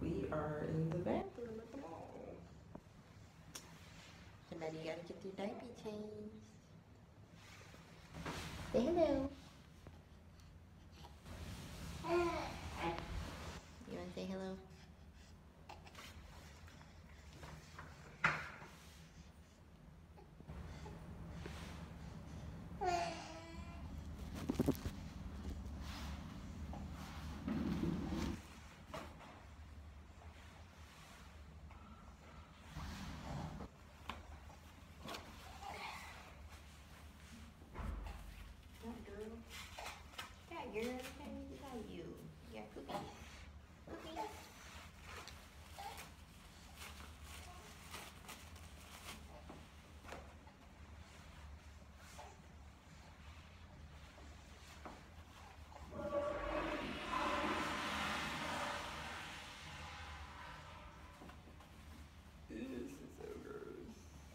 We are in the bathroom at the mall. Somebody gotta get their diaper changed. Say hello. You wanna say hello? Yeah, girl. How you? Yeah, cookies. Cookies. This is so gross.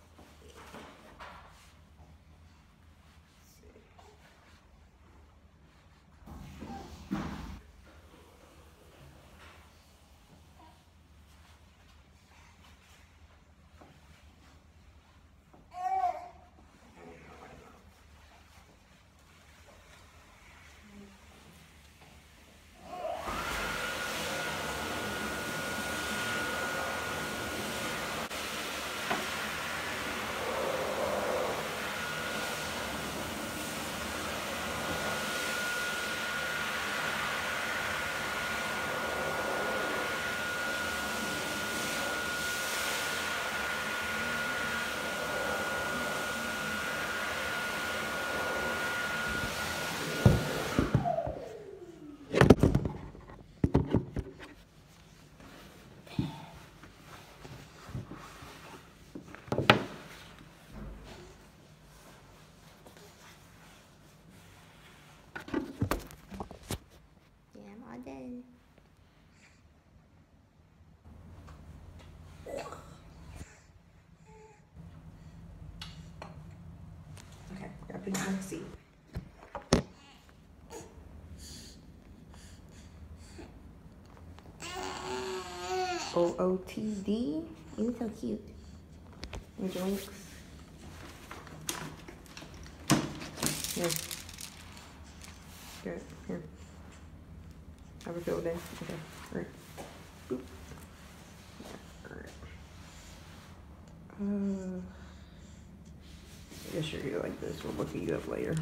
Yeah, I'm all done. Okay, gotta put you on the seat. OOTD. You're so cute. Drinks. Here. Good. Here. Have a field day. Okay. All right. Boop. All right. I guess you're here like this. We'll look you up later.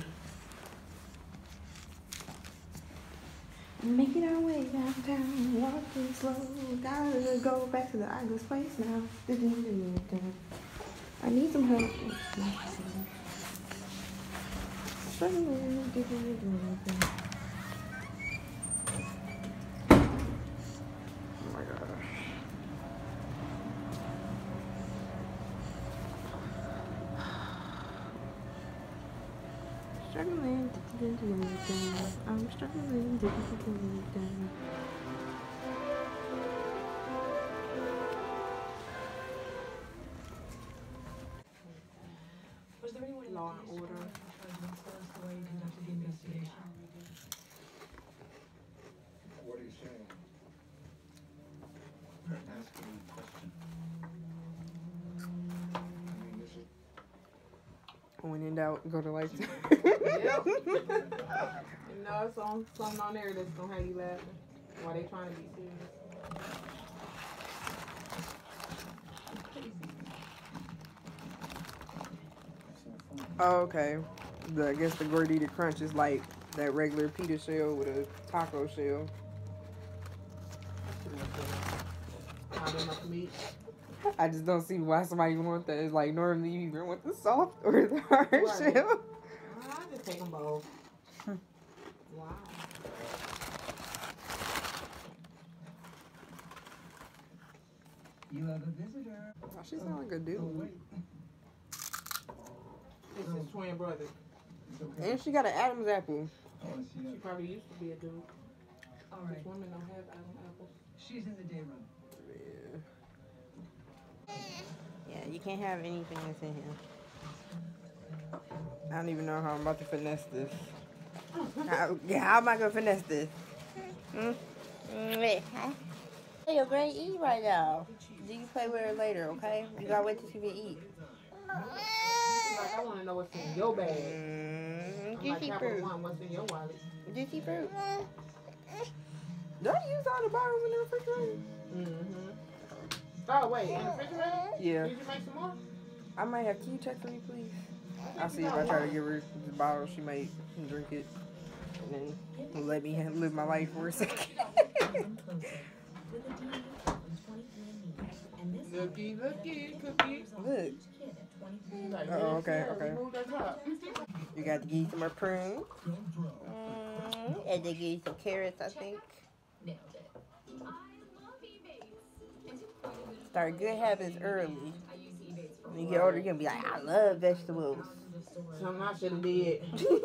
Making our way downtown, walking slow. Gotta go back to the Igles place now. I need some help. Oh my gosh. Struggling. I'm struggling. Was there anyone Law and Order. the way you conducted the investigation? What are you saying? Asking a question. I mean, this is When in doubt, go to Lifetime. Yep. You know, it's on something on there that's gonna have you laughing while they trying to be serious. Oh, okay. I guess the Gordita Crunch is like that regular pita shell with a taco shell. Not enough meat. I just don't see why somebody would want that. It's like normally you either want the soft or the hard Right. shell. I just take them both. Wow. You have a visitor. Oh, she sound like a dude. Oh, wait. This is twin brother. It's okay. And she got an Adam's apple. Oh, I see She that. probably used to be a dude. All Because right. women don't have Adam apples. She's in the day room. Yeah. Yeah, you can't have anything that's in here. I don't even know how I'm about to finesse this. How am I gonna finesse this? Hmm? Your great eat right now. You can play with her later, okay? You gotta wait till she can eat. Like, I want to know what's in your bag. I'm like, Juicy Capital fruit. One, what's in your wallet? Juicy fruit. Did I use all the bottles in the refrigerator? Oh, wait, in the refrigerator? Yeah. Did you make some more? I might have. Can you check for me, please? I'll see if I try to give her the bottle. She might drink it and then let me live my life for a second. Looky, cookie. Look. Like, Oh, okay, yeah, okay. remove that top. You got to give you some more prunes. And they give you some carrots, I think. Start good habits early. When you get older, you're going to be like, I love vegetables. Something I should have did.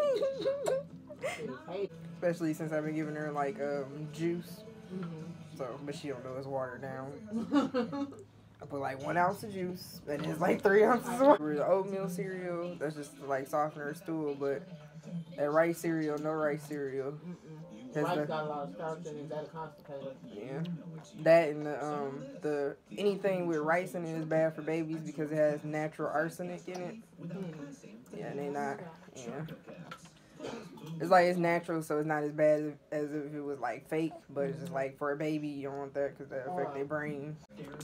Especially since I've been giving her like juice. So, but she don't know it's watered down. I put like 1 ounce of juice, and it's like 3 ounces of water. The oatmeal cereal, that's just to, like soften her stool, but that rice cereal, no rice cereal. Rice got a lot of starch in it, that'll constipate it. Yeah. That and the anything with rice in it is bad for babies because it has natural arsenic in it. Yeah, and they not. Yeah. It's like it's natural, so it's not as bad as if it was like fake. But it's just like for a baby, you don't want that because that affect their brain.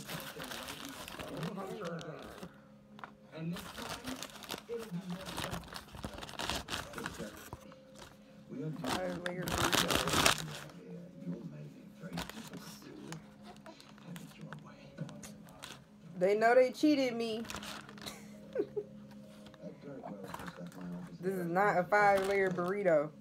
And this time, it'll be more fun. 5-layer burrito. They know they cheated me. This is not a 5-layer burrito.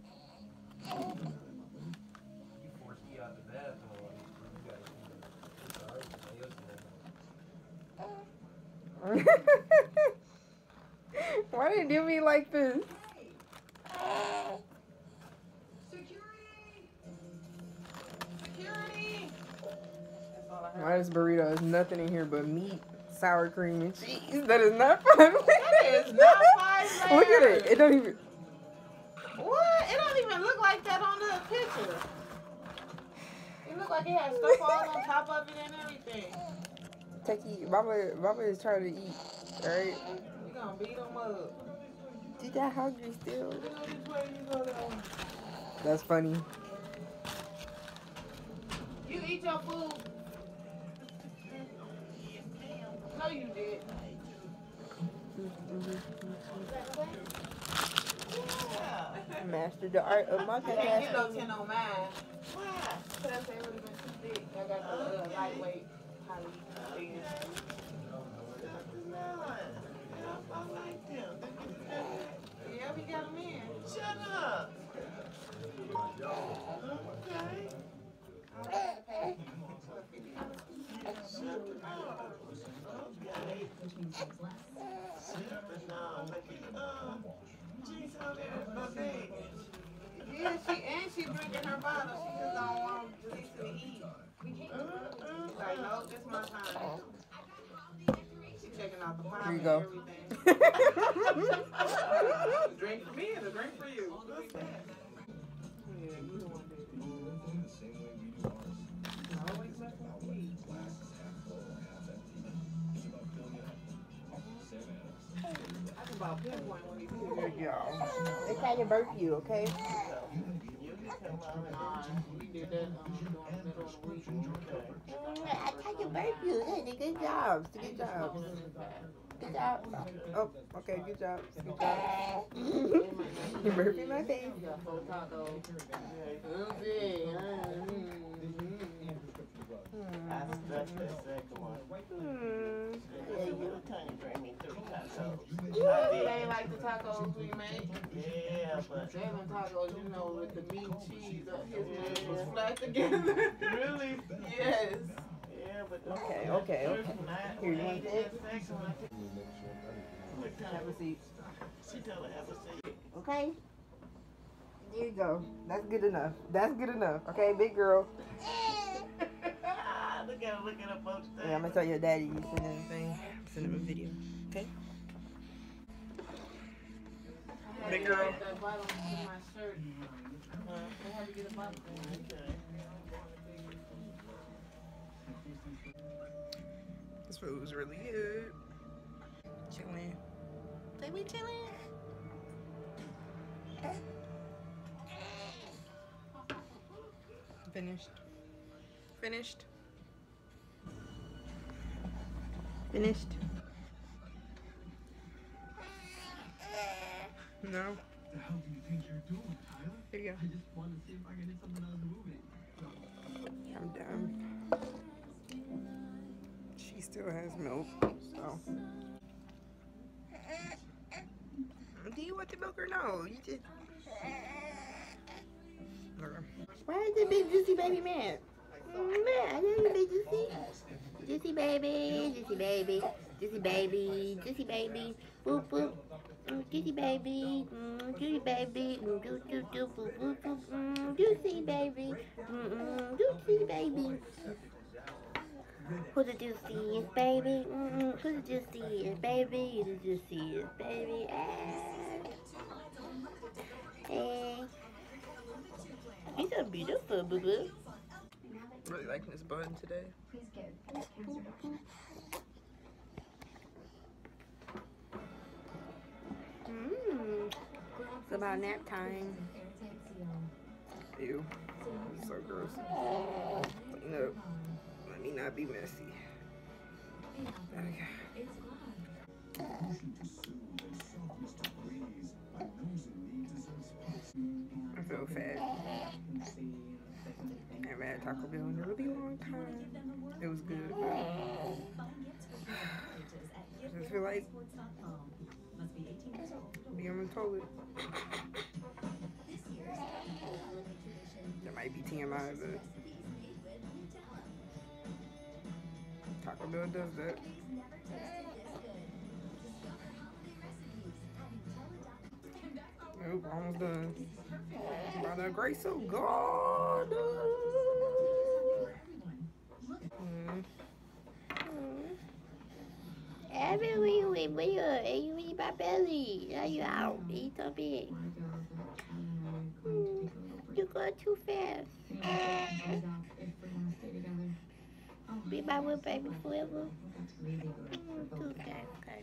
Why did you do me like this? Why this burrito has nothing in here but meat, sour cream, and cheese? That is not 5 layers. That is not 5 layers. Look at it. It don't even. What? It don't even look like that on the picture. It look like it has stuff all on top of it and everything. Techie, Mama is trying to eat. All right. We gonna beat them up. You got hungry still. You go this way, you go that way. That's funny. You eat your food. No, you did. Mastered the art of I can't get no multitasking. 10 on mine. Why? Because they would have been too thick. I got the lightweight poly thing. Yeah, we got them in. Shut up. Okay. Yeah, she drinking her bottle. She just don't want Jaleesa to eat. Like, no, this my time. She taking out the pie Here you and go. everything. A drink for me and a drink for you. What's that? Yeah, you don't want that. Always messing with me. I can about pinpoint when he's here. There you go. It's how you birth you, okay? Nah, we did that during the middle of the week. I thought you birth you. Hey, good jobs. Good jobs. Good job. Oh, okay. Good job. Good job. You burped in my face. We got 4 tacos. That's the second one. Yeah, you. Tiny bring me 3 tacos. They ain't like the tacos we made. Yeah, but Seven tacos, you know, with the meat, cheese, his man was flat together. really? Yes. Yeah, but Okay. Here, you want this? Have a seat. She told her have a seat. Okay. There you go. That's good enough. That's good enough. Okay, big girl. Look at her both Yeah, I'm gonna tell your daddy you send him a thing. Send him a video. Okay. Big girl. That bottom to my shirt. I had to get a bottom. This food's really good. Chilling. They be chilling. Finished. Finished. Finished. No. The hell do you think you're doing, Tyler? Here you go. I just wanted to see if I can get something out of the movie. I'm done. She still has milk, so. Do you want the milk or no? You just. Okay. Why is the big juicy baby mad? Man, I didn't big juicy. Juicy baby, juicy baby, juicy baby, juicy baby, boop boop. Juicy baby, juicy baby, do do do boop boop boop, juicy baby, juicy baby. Who's the juiciest baby? Who's the juiciest baby? Who's the juiciest baby? Hey, you're so beautiful, boo boo. Really liking this bun today. It's about nap time. Ew. So gross. Clean up. Let me not be messy. Okay. I feel fat. I haven't had Taco Bell in a really long time. It was good. I just feel like be on the toilet. That might be TMI, but Taco Bell does that. Nope, almost done. By the grace of God. Abby, where you eat my belly? Are you out? Eat so big. You go too fast. Be my little baby forever. Okay.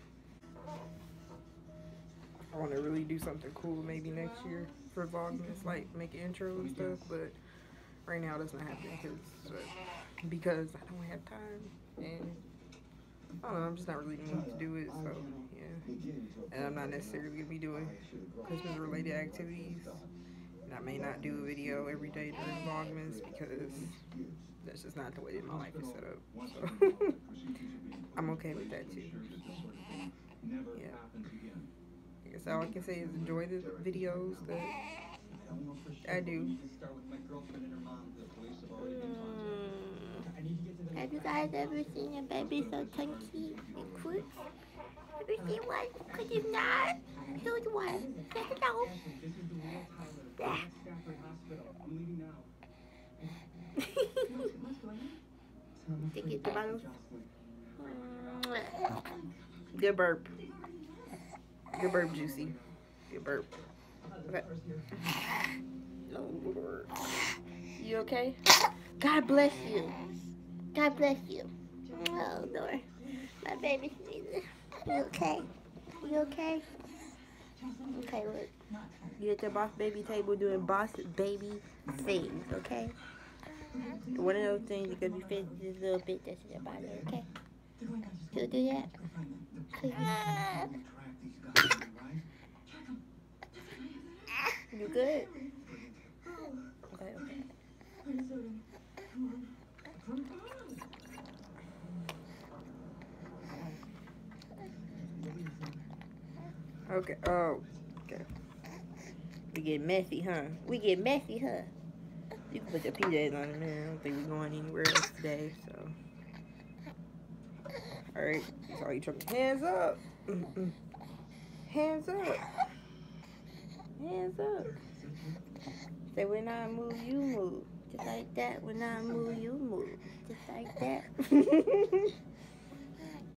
I want to really do something cool maybe next year for Vlogmas, like make an intro and stuff, but right now that's not happening because I don't have time, and I don't know, I'm just not really in the mood to do it, so yeah. And I'm not necessarily going to be doing Christmas related activities, and I may not do a video every day during Vlogmas because that's just not the way that my life is set up, so I'm okay with that too. Yeah. I guess all I can say is enjoy the videos that I do. Have you guys ever seen a baby so chunky and cute? Have you seen one? Because if not, here's one. Check it out. Yeah. Take it to bottom. Good burp. Good burp, Juicy. Good burp. Okay. Lord. You okay? God bless you. God bless you. Oh, Lord. My baby's sneezing. You okay? You okay? Okay, look. You at the boss baby table doing boss baby things, okay? One of those things you're going to be fixing this little bit that's in your body, okay? You'll do that? Please. You good? Okay. Okay. Oh. Okay. We get messy, huh? You can put your PJs on it, man. I don't think we're going anywhere else today, so. Alright. So you trying to hands up. Hands up. Hands up. Say when I move, you move. Just like that. When I move, you move. Just like that.